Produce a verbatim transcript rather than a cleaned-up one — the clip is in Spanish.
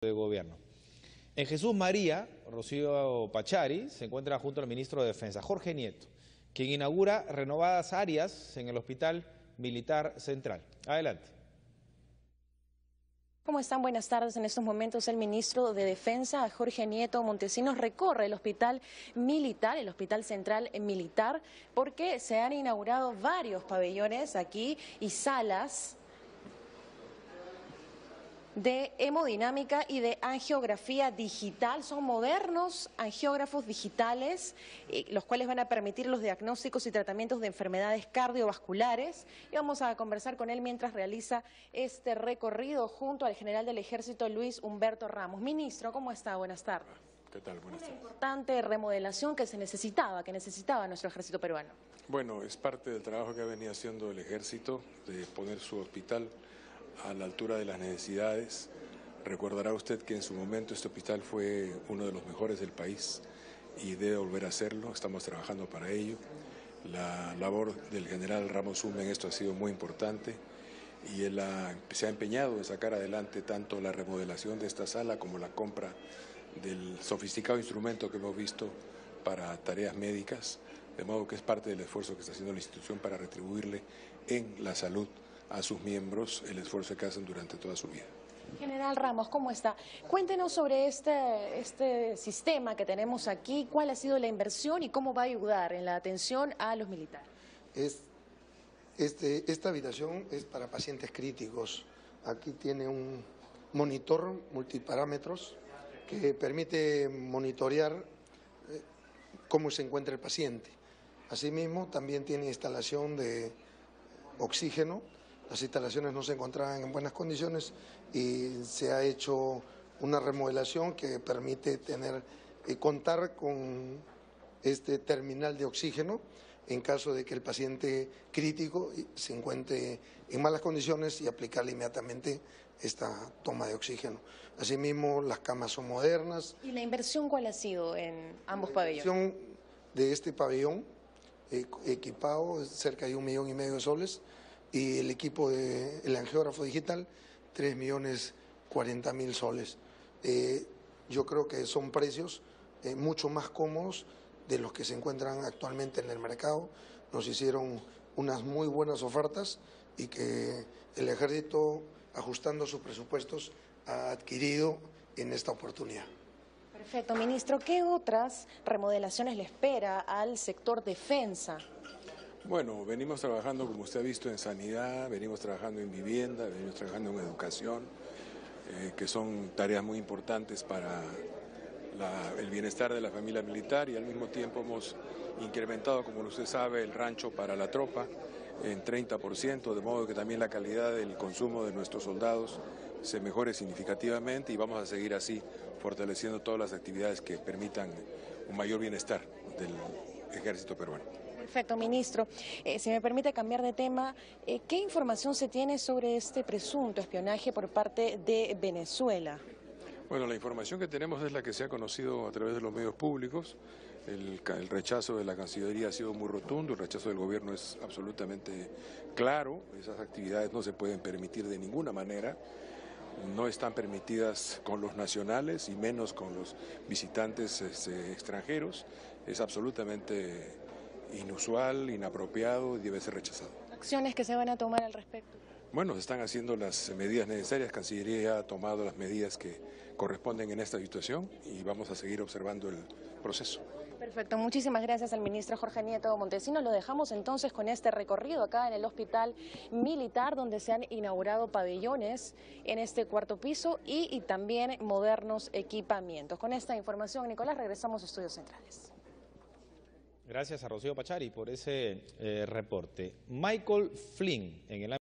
de Gobierno. En Jesús María, Rocío Pachari se encuentra junto al ministro de Defensa, Jorge Nieto, quien inaugura renovadas áreas en el Hospital Militar Central. Adelante. ¿Cómo están? Buenas tardes. En estos momentos el ministro de Defensa, Jorge Nieto Montesinos, recorre el Hospital Militar, el Hospital Central Militar, porque se han inaugurado varios pabellones aquí y salas de hemodinámica y de angiografía digital. Son modernos angiógrafos digitales, eh, los cuales van a permitir los diagnósticos y tratamientos de enfermedades cardiovasculares. Y vamos a conversar con él mientras realiza este recorrido junto al general del Ejército, Luis Humberto Ramos. Ministro, ¿cómo está? Buenas tardes. ¿Qué tal? Buenas tardes. Una importante remodelación que se necesitaba, que necesitaba nuestro ejército peruano. Bueno, es parte del trabajo que ha venido haciendo el ejército, de poner su hospital a la altura de las necesidades. Recordará usted que en su momento este hospital fue uno de los mejores del país y debe volver a hacerlo. Estamos trabajando para ello. La labor del general Ramos Humberto en esto ha sido muy importante y él ha, se ha empeñado en sacar adelante tanto la remodelación de esta sala como la compra del sofisticado instrumento que hemos visto para tareas médicas, de modo que es parte del esfuerzo que está haciendo la institución para retribuirle en la salud a sus miembros el esfuerzo que hacen durante toda su vida. General Ramos, ¿cómo está? Cuéntenos sobre este, este sistema que tenemos aquí, cuál ha sido la inversión y cómo va a ayudar en la atención a los militares. Es, este, esta habitación es para pacientes críticos. Aquí tiene un monitor multiparámetros que permite monitorear eh, cómo se encuentra el paciente. Asimismo, también tiene instalación de oxígeno. Las instalaciones no se encontraban en buenas condiciones y se ha hecho una remodelación que permite tener, eh, contar con este terminal de oxígeno en caso de que el paciente crítico se encuentre en malas condiciones y aplicarle inmediatamente esta toma de oxígeno. Asimismo, las camas son modernas. ¿Y la inversión cuál ha sido en ambos pabellones? La inversión de este pabellón eh, equipado es cerca de un millón y medio de soles. Y el equipo del angiógrafo digital, tres millones cuarenta mil soles. Eh, yo creo que son precios eh, mucho más cómodos de los que se encuentran actualmente en el mercado. Nos hicieron unas muy buenas ofertas y que el ejército, ajustando sus presupuestos, ha adquirido en esta oportunidad. Perfecto, ministro. ¿Qué otras remodelaciones le espera al sector defensa? Bueno, venimos trabajando, como usted ha visto, en sanidad, venimos trabajando en vivienda, venimos trabajando en educación, eh, que son tareas muy importantes para la, el bienestar de la familia militar, y al mismo tiempo hemos incrementado, como usted sabe, el rancho para la tropa en treinta por ciento, de modo que también la calidad del consumo de nuestros soldados se mejore significativamente, y vamos a seguir así, fortaleciendo todas las actividades que permitan un mayor bienestar del ejército peruano. Perfecto, ministro. Eh, si me permite cambiar de tema, eh, ¿qué información se tiene sobre este presunto espionaje por parte de Venezuela? Bueno, la información que tenemos es la que se ha conocido a través de los medios públicos. El, el rechazo de la Cancillería ha sido muy rotundo, el rechazo del gobierno es absolutamente claro. Esas actividades no se pueden permitir de ninguna manera. No están permitidas con los nacionales y menos con los visitantes este, extranjeros. Es absolutamente inusual, inapropiado y debe ser rechazado. ¿Acciones que se van a tomar al respecto? Bueno, se están haciendo las medidas necesarias. Cancillería ya ha tomado las medidas que corresponden en esta situación y vamos a seguir observando el proceso. Perfecto, muchísimas gracias al ministro Jorge Nieto Montesinos. Lo dejamos entonces con este recorrido acá en el Hospital Militar, donde se han inaugurado pabellones en este cuarto piso y, y también modernos equipamientos. Con esta información, Nicolás, regresamos a Estudios Centrales. Gracias a Rocío Pachari por ese eh, reporte. Michael Flynn, en el